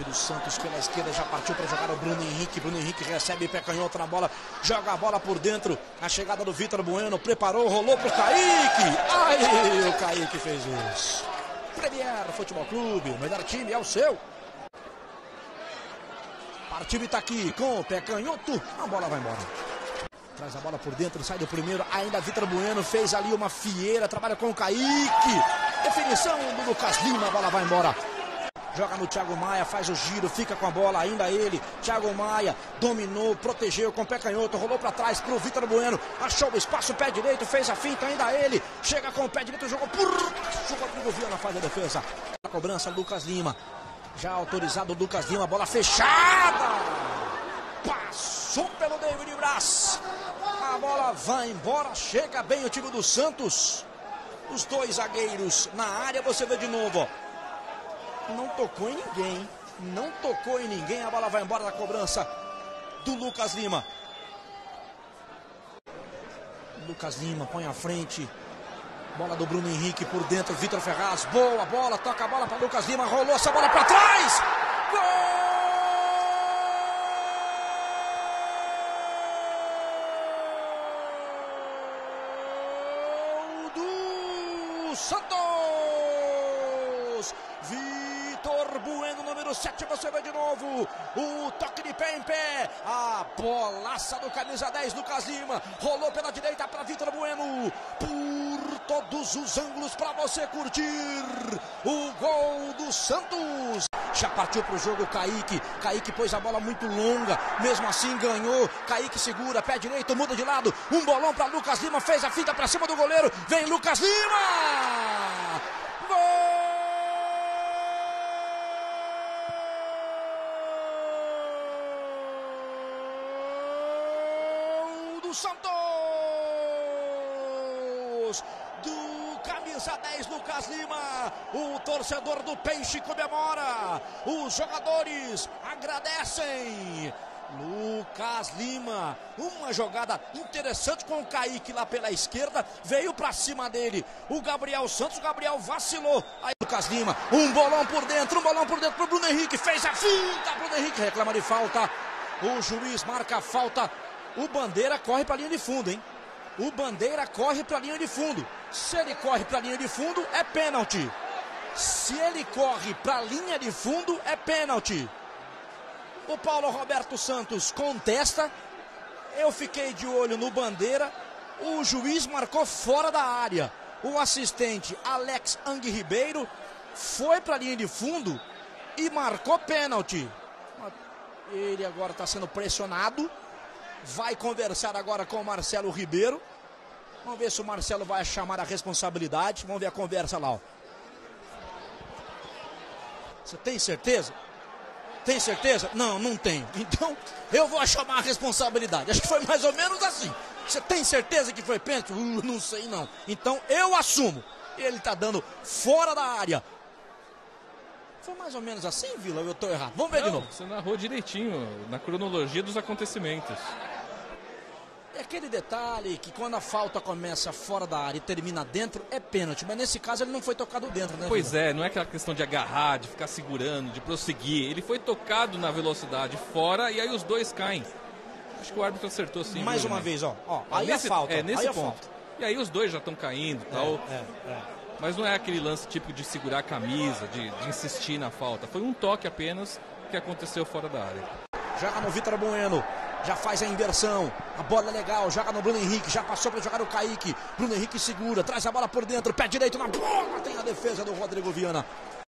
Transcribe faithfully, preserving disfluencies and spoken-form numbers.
do Santos pela esquerda, já partiu para jogar o Bruno Henrique. Bruno Henrique recebe pé canhoto na bola, joga a bola por dentro. A chegada do Vitor Bueno, preparou, rolou pro Kaique. Ai, o Kaique fez isso. Premier Futebol Clube, o melhor time é o seu. Partido tá aqui com o pé canhoto, a bola vai embora. Traz a bola por dentro, sai do primeiro, ainda Vitor Bueno fez ali uma fieira, trabalha com o Kaique. Definição do Lucas Lima, a bola vai embora. Joga no Thiago Maia, faz o giro, fica com a bola, ainda ele. Thiago Maia dominou, protegeu com o pé canhoto, rolou para trás pro Vitor Bueno. Achou o espaço, pé direito, fez a finta, ainda ele. Chega com o pé direito, jogou por baixo, o Rodrigo Viana faz a defesa. A cobrança, Lucas Lima. Já autorizado o Lucas Lima, bola fechada. Passou pelo David Braz. A bola vai embora, chega bem o time do Santos. Os dois zagueiros na área, você vê de novo, ó. Não tocou em ninguém, não tocou em ninguém, a bola vai embora da cobrança do Lucas Lima. Lucas Lima põe à frente, bola do Bruno Henrique por dentro, Vitor Ferraz, boa bola, toca a bola para Lucas Lima, rolou essa bola para trás, gol do Santos! Vitor Bueno, número sete, você vê de novo, o toque de pé em pé, a bolaça do camisa dez, Lucas Lima, rolou pela direita para Vitor Bueno, por todos os ângulos para você curtir, o gol do Santos. Já partiu para o jogo o Kaique, Kaique pôs a bola muito longa, mesmo assim ganhou, Kaique segura, pé direito, muda de lado, um bolão para Lucas Lima, fez a finta para cima do goleiro, vem Lucas Lima! Gol! Do Santos, do camisa dez, Lucas Lima, o torcedor do Peixe comemora, os jogadores agradecem. Lucas Lima, uma jogada interessante com o Kaique lá pela esquerda, veio pra cima dele o Gabriel Santos, o Gabriel vacilou, aí Lucas Lima, um bolão por dentro, um bolão por dentro pro Bruno Henrique, fez a finta, Bruno Henrique reclama de falta, o juiz marca a falta. O Bandeira corre para a linha de fundo, hein? O Bandeira corre para a linha de fundo. Se ele corre para a linha de fundo, é pênalti. Se ele corre para a linha de fundo, é pênalti. O Paulo Roberto Santos contesta. Eu fiquei de olho no Bandeira. O juiz marcou fora da área. O assistente Alex Ang Ribeiro foi para a linha de fundo e marcou pênalti. Ele agora está sendo pressionado. Vai conversar agora com o Marcelo Ribeiro. Vamos ver se o Marcelo vai chamar a responsabilidade. Vamos ver a conversa lá, ó. Você tem certeza? Tem certeza? Não, não tenho. Então, eu vou chamar a responsabilidade. Acho que foi mais ou menos assim. Você tem certeza que foi pênalti? Uh, não sei não. Então, eu assumo. Ele tá dando fora da área. Foi mais ou menos assim, Vila? Eu tô errado. Vamos ver não, de novo. Você narrou direitinho, na cronologia dos acontecimentos. É aquele detalhe que quando a falta começa fora da área e termina dentro, é pênalti. Mas nesse caso ele não foi tocado dentro, né? Pois Vila? é, não é aquela questão de agarrar, de ficar segurando, de prosseguir. Ele foi tocado na velocidade fora e aí os dois caem. Acho que o árbitro acertou sim. Mais viu, uma né? vez, ó. ó Ah, aí nesse, a falta. É, nesse aí ponto. Falta. E aí os dois já estão caindo e tal. É, é, é. Mas não é aquele lance típico de segurar a camisa, de, de insistir na falta. Foi um toque apenas que aconteceu fora da área. Joga no Vitor Bueno, já faz a inversão, a bola é legal, joga no Bruno Henrique, já passou para jogar o Kaique, Bruno Henrique segura, traz a bola por dentro, pé direito na bola, tem a defesa do Rodrigo Viana.